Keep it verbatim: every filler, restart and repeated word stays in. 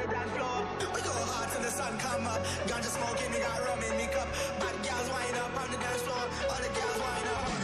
the dance floor. We go hard till the sun come up. Ganja smoking, we got rum in me cup. Bad girls wind up on the dance floor. All the girls wind up.